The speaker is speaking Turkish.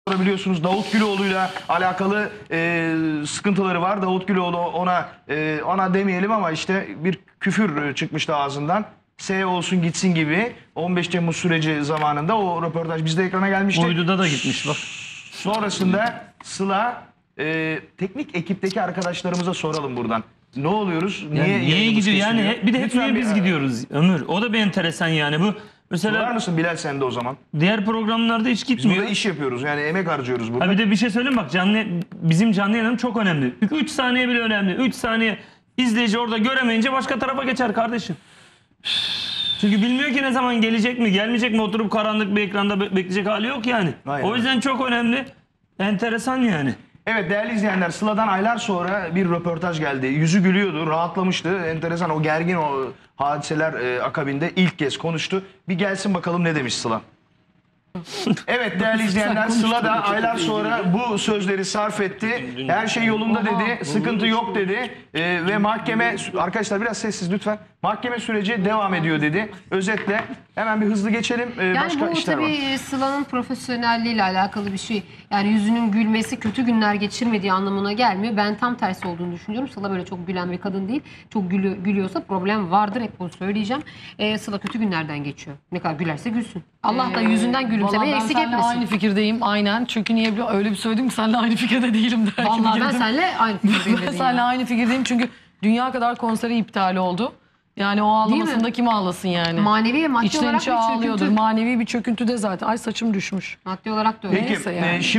Biliyorsunuz Davut Güloğlu'yla alakalı sıkıntıları var. Davut Güloğlu ona demeyelim ama işte bir küfür çıkmıştı ağzından. S olsun gitsin gibi 15 Temmuz süreci zamanında o röportaj bizde ekrana gelmişti. Uydu'da da gitmiş bak. Sonrasında Sıla teknik ekipteki arkadaşlarımıza soralım buradan. Ne oluyoruz? Niye gidiyor? Yani bir de hep Lütfen niye biz gidiyoruz Ömür? O da bir enteresan yani bu. Sorar Mesela mısın Bilal sen de o zaman? diğer programlarda hiç Biz gitmiyor. burada iş yapıyoruz yani emek harcıyoruz burada. Ha bir de bir şey söyleyeyim bak bizim canlı yayınım çok önemli. 3 saniye bile önemli. 3 saniye izleyici orada göremeyince başka tarafa geçer kardeşim. Çünkü bilmiyor ki ne zaman gelecek mi gelmeyecek mi, oturup karanlık bir ekranda bekleyecek hali yok yani. Aynen. O yüzden çok önemli. Enteresan yani. Evet değerli izleyenler, Sıla'dan aylar sonra bir röportaj geldi. Yüzü gülüyordu, rahatlamıştı. Enteresan o gergin o hadiseler akabinde ilk kez konuştu. Bir gelsin bakalım ne demiş Sıla. Evet değerli izleyenler, Sıla da aylar sonra bu sözleri sarf etti. Her şey yolunda dedi, sıkıntı yok dedi. Ve mahkeme, arkadaşlar biraz sessiz lütfen. Mahkeme süreci devam ediyor dedi. Özetle hemen bir hızlı geçelim. Yani Başka bu işler var. tabii Sıla'nın profesyonelliğiyle alakalı bir şey. Yani yüzünün gülmesi kötü günler geçirmediği anlamına gelmiyor. Ben tam tersi olduğunu düşünüyorum. Sıla böyle çok gülen bir kadın değil. Çok gülüyorsa problem vardır, hep bunu söyleyeceğim. Sıla kötü günlerden geçiyor. Ne kadar gülerse gülsün. Allah da yüzünden gülümsemeyi eksik Ben seninle etmesin. aynı fikirdeyim aynen. Çünkü niye biliyor? Öyle bir söyledim ki seninle aynı fikirde değilim der. Vallahi ben seninle aynı fikirdeyim. Ben seninle aynı fikirdeyim çünkü dünya kadar konseri iptal oldu. Yani o ağlamasında kim ağlasın yani? Manevi ve maddi İçten olarak içe bir ağlıyordur. çöküntü. Manevi bir çöküntü de zaten. Ay saçım düşmüş. Maddi olarak da öyle. Peki, Neyse yani.